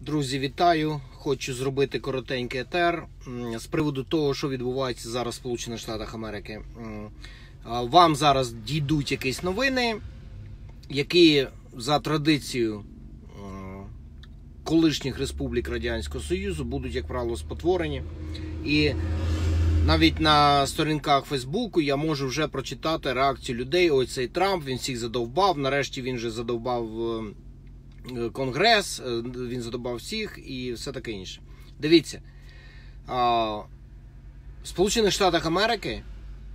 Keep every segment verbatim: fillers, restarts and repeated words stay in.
Друзі, вітаю! Хочу зробити коротенький етер з приводу того, що відбувається зараз в Сполучених Штатах Америки. Вам зараз дійдуть якісь новини, які за традицією колишніх республік Радянського Союзу будуть, як правило, спотворені. І навіть на сторінках Фейсбуку я можу вже прочитати реакцію людей. Ой, цей Трамп, він всіх задовбав, нарешті він вже задовбав Конгрес, він задовбав всіх і все таке інше. Дивіться, в Сполучених Штатах Америки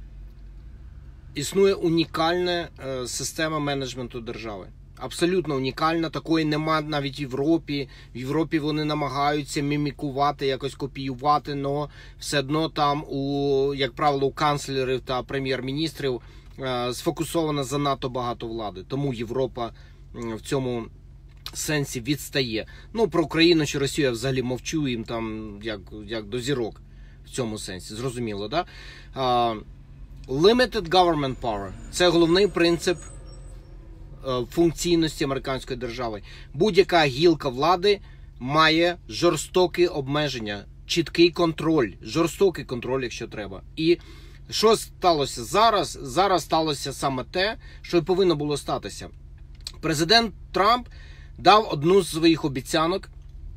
існує унікальна система менеджменту держави. Абсолютно унікальна, такої нема навіть в Європі. В Європі вони намагаються мімікувати, якось копіювати, але все одно там, у, як правило, у канцлерів та прем'єр-міністрів сфокусовано занадто багато влади. Тому Європа в цьому сенсі відстає. Ну, про Україну чи Росію я взагалі мовчу, їм там як, як до зірок в цьому сенсі, зрозуміло, да? Uh, limited government power – це головний принцип uh, функційності американської держави. Будь-яка гілка влади має жорстокі обмеження, чіткий контроль, жорстокий контроль, якщо треба. І що сталося зараз? Зараз сталося саме те, що й повинно було статися. Президент Трамп дав одну з своїх обіцянок.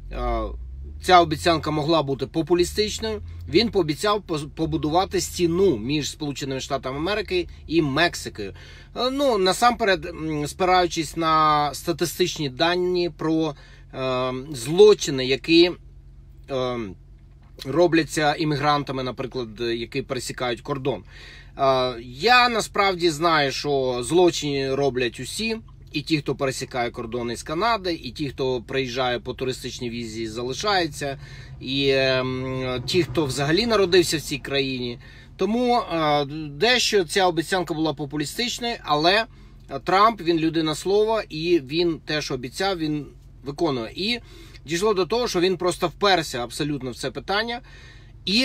Ця обіцянка могла бути популістичною. Він пообіцяв побудувати стіну між Сполученими Штатами Америки і Мексикою. Ну, насамперед, спираючись на статистичні дані про е, злочини, які е, робляться іммігрантами, наприклад, які пересікають кордон. Е, я насправді знаю, що злочини роблять усі. І ті, хто пересікає кордони з Канади, і ті, хто приїжджає по туристичній візі, залишаються, і е, ті, хто взагалі народився в цій країні. Тому е, дещо ця обіцянка була популістичною, але Трамп, він людина слова, і він те, що обіцяв, він виконує. І дійшло до того, що він просто вперся абсолютно в це питання. І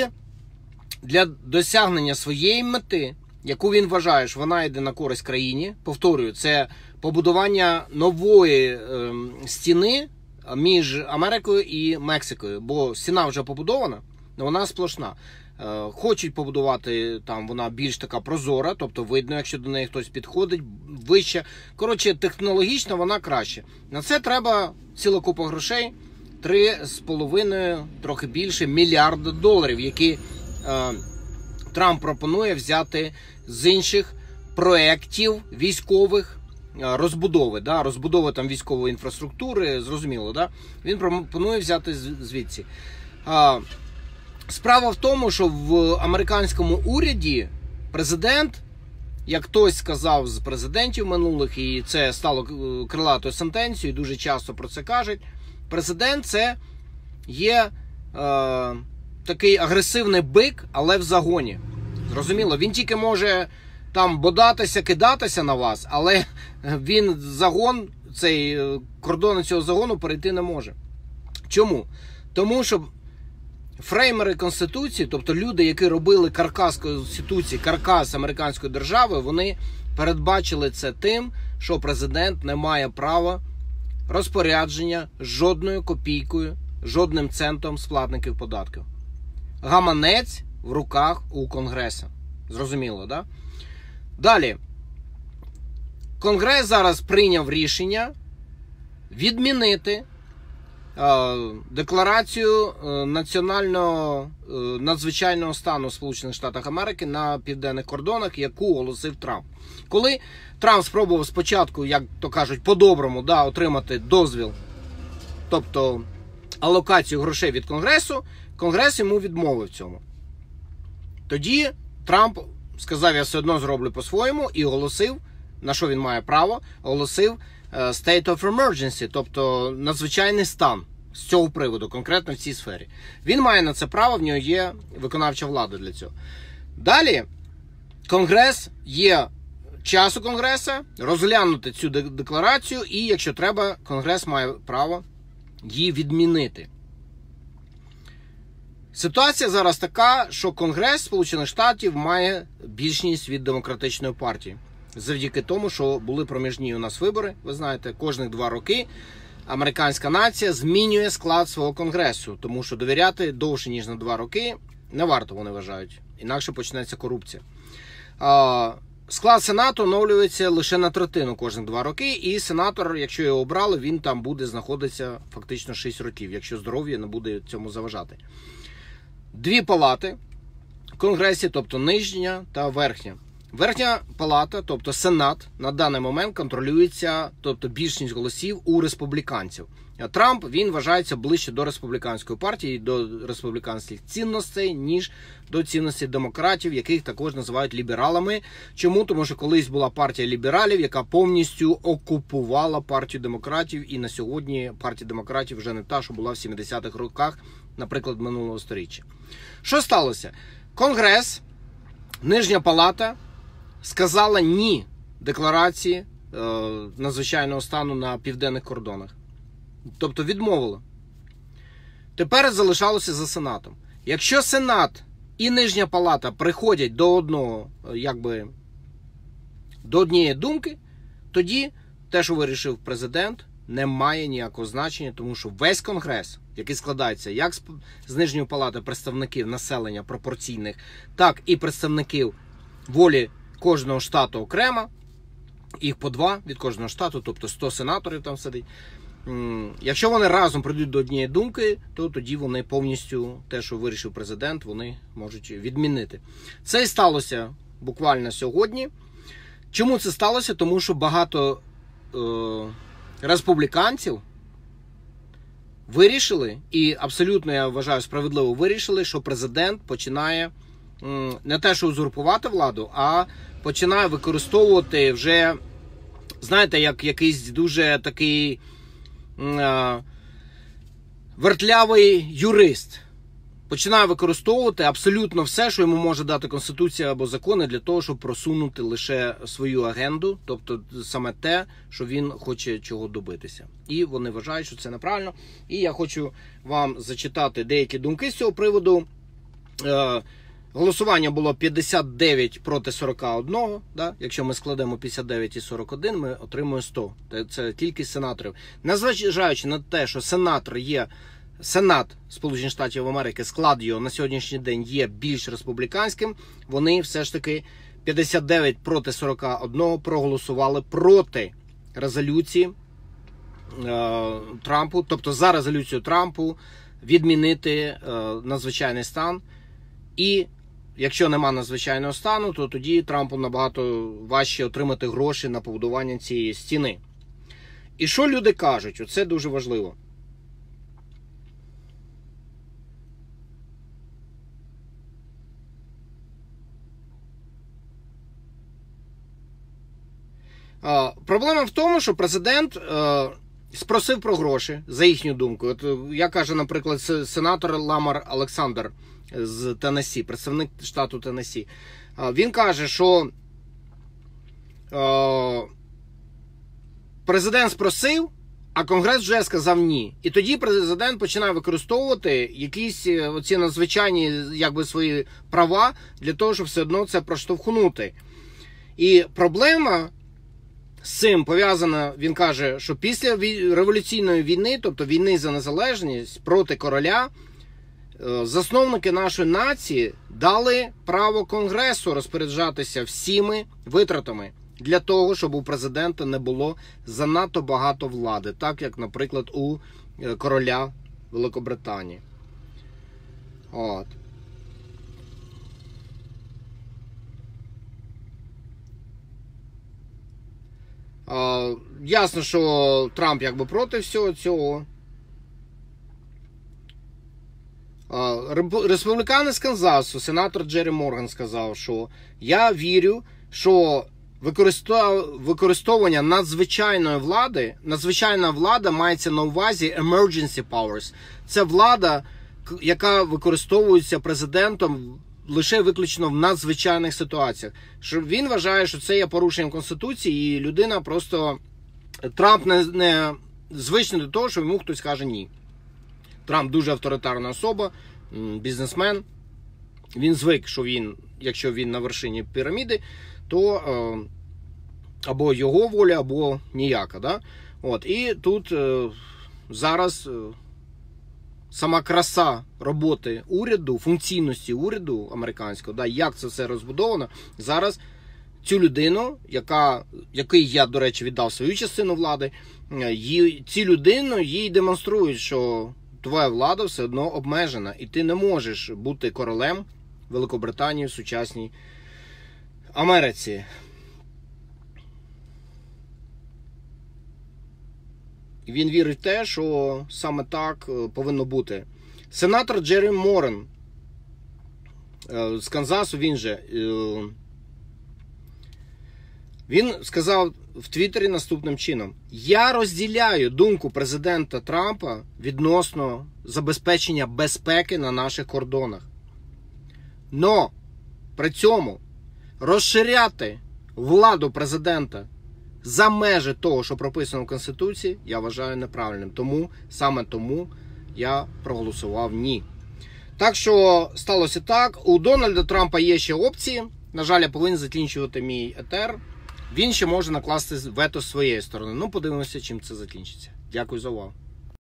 для досягнення своєї мети, яку він вважає, що вона йде на користь країні, повторюю, це побудування нової е, стіни між Америкою і Мексикою, бо стіна вже побудована, але вона сплошна. Е, хочуть побудувати там, вона більш така прозора, тобто видно, якщо до неї хтось підходить, вище. Коротше, технологічно вона краще. На це треба ціла купа грошей, три з половиною, трохи більше, мільярда доларів, які е, Трамп пропонує взяти з інших проєктів військових, розбудови, да, розбудови там військової інфраструктури, зрозуміло, да? Він пропонує взяти звідси. А, справа в тому, що в американському уряді президент, як хтось сказав з президентів минулих, і це стало крилатою сентенцією, дуже часто про це кажуть, президент це є е, такий агресивний бик, але в загоні. Зрозуміло, він тільки може там бодатися, кидатися на вас, але він загон, цей кордон цього загону перейти не може. Чому? Тому що фреймери Конституції, тобто люди, які робили каркас Конституції, каркас американської держави, вони передбачили це тим, що президент не має права розпорядження жодною копійкою, жодним центом з платників податків. Гаманець в руках у Конгресу. Зрозуміло, да? Далі. Конгрес зараз прийняв рішення відмінити е, декларацію е, національного е, надзвичайного стану в Сполучених Штатах Америки на південних кордонах, яку оголосив Трамп. Коли Трамп спробував спочатку, як то кажуть, по-доброму, да, отримати дозвіл, тобто алокацію грошей від Конгресу, Конгрес йому відмовив цьому. Тоді Трамп сказав, я все одно зроблю по-своєму, і оголосив, на що він має право, оголосив state of emergency, тобто надзвичайний стан з цього приводу, конкретно в цій сфері. Він має на це право, в нього є виконавча влада для цього. Далі, Конгрес, є час у Конгресу розглянути цю декларацію, і, якщо треба, Конгрес має право її відмінити. Ситуація зараз така, що Конгрес Сполучених Штатів має більшість від Демократичної партії. Завдяки тому, що були проміжні у нас вибори, ви знаєте, кожних два роки американська нація змінює склад свого конгресу, тому що довіряти довше, ніж на два роки, не варто, вони вважають. Інакше почнеться корупція. Склад Сенату оновлюється лише на третину кожних два роки, і сенатор, якщо його обрали, він там буде знаходитися фактично шість років, якщо здоров'я не буде цьому заважати. Дві палати в Конгресі, тобто нижня та верхня. Верхня палата, тобто Сенат, на даний момент контролюється, тобто більшість голосів у республіканців. А Трамп, він вважається ближче до республіканської партії, до республіканських цінностей, ніж до цінностей демократів, яких також називають лібералами. Чому? Тому що колись була партія лібералів, яка повністю окупувала партію демократів, і на сьогодні партія демократів вже не та, що була в сімдесятих роках, наприклад, минулого сторіччя. Що сталося? Конгрес, нижня палата, сказала ні декларації е, надзвичайного стану на південних кордонах. Тобто відмовила. Тепер залишалося за Сенатом. Якщо Сенат і нижня палата приходять до одного, якби, до однієї думки, тоді те, що вирішив президент, не має ніякого значення, тому що весь Конгрес, який складається як з нижньої палати представників населення пропорційних, так і представників волі кожного штату окремо, їх по два від кожного штату, тобто сто сенаторів там сидить. Якщо вони разом прийдуть до однієї думки, то тоді вони повністю те, що вирішив президент, вони можуть відмінити. Це і сталося буквально сьогодні. Чому це сталося? Тому що багато е, республіканців вирішили, і абсолютно, я вважаю, справедливо вирішили, що президент починає е, не те, що узурпувати владу, а починає використовувати вже, знаєте, як якийсь дуже такий вертлявий юрист. Починає використовувати абсолютно все, що йому може дати Конституція або закони, для того, щоб просунути лише свою агенду, тобто саме те, що він хоче чого добитися. І вони вважають, що це неправильно. І я хочу вам зачитати деякі думки з цього приводу. Голосування було п'ятдесят дев'ять проти сорока одного. Да? Якщо ми складемо п'ятдесят дев'ять і сорок один, ми отримуємо сто. Це кількість сенаторів. Незважаючи на те, що сенатор є, Сенат Сполучених Штатів Америки, склад його на сьогоднішній день є більш республіканським, вони все ж таки п'ятдесят дев'ять проти сорока одного проголосували проти резолюції е, Трампу, тобто за резолюцію Трампу відмінити е, надзвичайний стан. І якщо нема надзвичайного стану, то тоді Трампу набагато важче отримати гроші на побудування цієї стіни. І що люди кажуть? Оце дуже важливо. А, проблема в тому, що президент а, спросив про гроші, за їхню думку. От я кажу, наприклад, сенатор Ламар Олександр з Теннессі, представник штату Теннессі. Він каже, що е, президент спросив, а Конгрес вже сказав ні. І тоді президент починає використовувати якісь оці надзвичайні, якби, свої права для того, щоб все одно це проштовхнути. І проблема з цим пов'язана, він каже, що після революційної війни, тобто війни за незалежність проти короля, засновники нашої нації дали право Конгресу розпоряджатися всіми витратами для того, щоб у президента не було занадто багато влади, так як, наприклад, у короля Великобританії. От. А, ясно, що Трамп якби проти всього цього. Республіканець Канзасу, сенатор Джері Морган сказав, що я вірю, що використовування надзвичайної влади, надзвичайна влада мається на увазі emergency powers. Це влада, яка використовується президентом лише виключно в надзвичайних ситуаціях. Що він вважає, що це є порушенням Конституції, і людина просто... Трамп не, не звичний до того, що йому хтось каже ні. Трамп дуже авторитарна особа, бізнесмен. Він звик, що він, якщо він на вершині піраміди, то е, або його воля, або ніяка. Да? От. І тут е, зараз сама краса роботи уряду, функційності уряду американського, да, як це все розбудовано, зараз цю людину, яка, який я, до речі, віддав свою частину влади, їй, ці людину їй демонструють, що твоя влада все одно обмежена, і ти не можеш бути королем Великобританії в сучасній Америці. І він вірить в те, що саме так повинно бути. Сенатор Джері Морен з Канзасу, він же, він сказав в Твіттері наступним чином: «Я розділяю думку президента Трампа відносно забезпечення безпеки на наших кордонах. Но при цьому розширяти владу президента за межі того, що прописано в Конституції, я вважаю неправильним. Тому, саме тому я проголосував ні». Так що сталося так. У Дональда Трампа є ще опції. На жаль, я повинен закінчувати мій етер. Він ще може накласти вето з своєї сторони. Ну, подивимося, чим це закінчиться. Дякую за увагу.